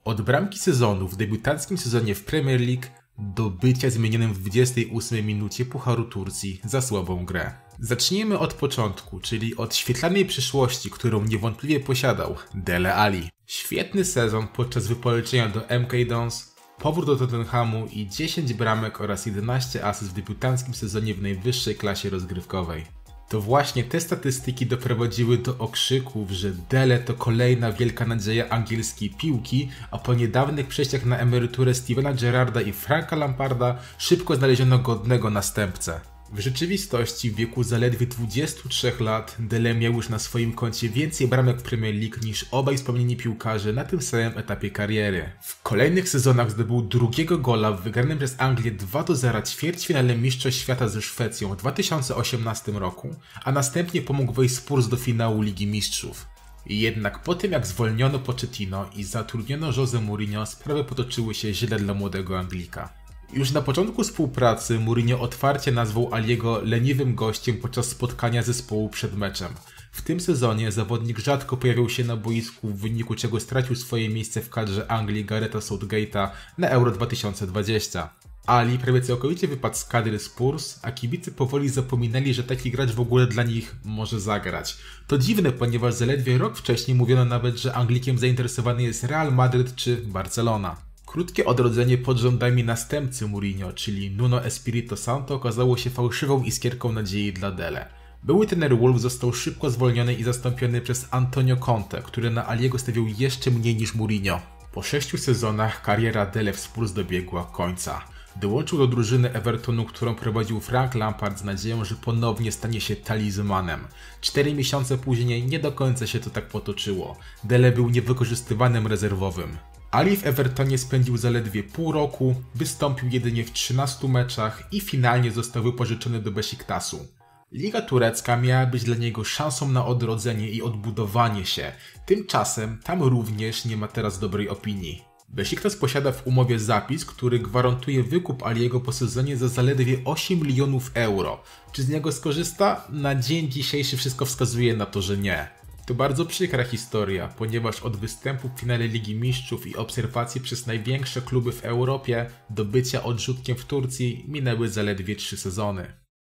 Od bramki sezonu w debiutanckim sezonie w Premier League do bycia zmienionym w 28 minucie Pucharu Turcji za słabą grę. Zacznijmy od początku, czyli od świetlanej przyszłości, którą niewątpliwie posiadał Dele Alli. Świetny sezon podczas wypożyczenia do MK Dons, powrót do Tottenhamu i 10 bramek oraz 11 asyst w debiutanckim sezonie w najwyższej klasie rozgrywkowej. To właśnie te statystyki doprowadziły do okrzyków, że Dele to kolejna wielka nadzieja angielskiej piłki, a po niedawnych przejściach na emeryturę Stevena Gerrarda i Franka Lamparda szybko znaleziono godnego następcę. W rzeczywistości w wieku zaledwie 23 lat Dele miał już na swoim koncie więcej bramek w Premier League niż obaj wspomnieni piłkarze na tym samym etapie kariery. W kolejnych sezonach zdobył drugiego gola w wygranym przez Anglię 2-0 ćwierćfinale Mistrzostw Świata ze Szwecją w 2018 roku, a następnie pomógł wejść Spurs do finału Ligi Mistrzów. Jednak po tym jak zwolniono Pochettino i zatrudniono Jose Mourinho, sprawy potoczyły się źle dla młodego Anglika. Już na początku współpracy Mourinho otwarcie nazwał Alliego leniwym gościem podczas spotkania zespołu przed meczem. W tym sezonie zawodnik rzadko pojawiał się na boisku, w wyniku czego stracił swoje miejsce w kadrze Anglii Garetha Southgate'a na Euro 2020. Alli prawie całkowicie wypadł z kadry Spurs, a kibice powoli zapominali, że taki gracz w ogóle dla nich może zagrać. To dziwne, ponieważ zaledwie rok wcześniej mówiono nawet, że Anglikiem zainteresowany jest Real Madryt czy Barcelona. Krótkie odrodzenie pod rządami następcy Mourinho, czyli Nuno Espirito Santo, okazało się fałszywą iskierką nadziei dla Dele. Były trener Wolves został szybko zwolniony i zastąpiony przez Antonio Conte, który na Alliego stawiał jeszcze mniej niż Mourinho. Po 6 sezonach kariera Dele w Spurs dobiegła końca. Dołączył do drużyny Evertonu, którą prowadził Frank Lampard z nadzieją, że ponownie stanie się talizmanem. 4 miesiące później nie do końca się to tak potoczyło. Dele był niewykorzystywanym rezerwowym. Alli w Evertonie spędził zaledwie pół roku, wystąpił jedynie w 13 meczach i finalnie został wypożyczony do Besiktasu. Liga turecka miała być dla niego szansą na odrodzenie i odbudowanie się, tymczasem tam również nie ma teraz dobrej opinii. Besiktas posiada w umowie zapis, który gwarantuje wykup Alliego po sezonie za zaledwie 8 milionów euro. Czy z niego skorzysta? Na dzień dzisiejszy wszystko wskazuje na to, że nie. To bardzo przykra historia, ponieważ od występu w finale Ligi Mistrzów i obserwacji przez największe kluby w Europie do bycia odrzutkiem w Turcji minęły zaledwie 3 sezony.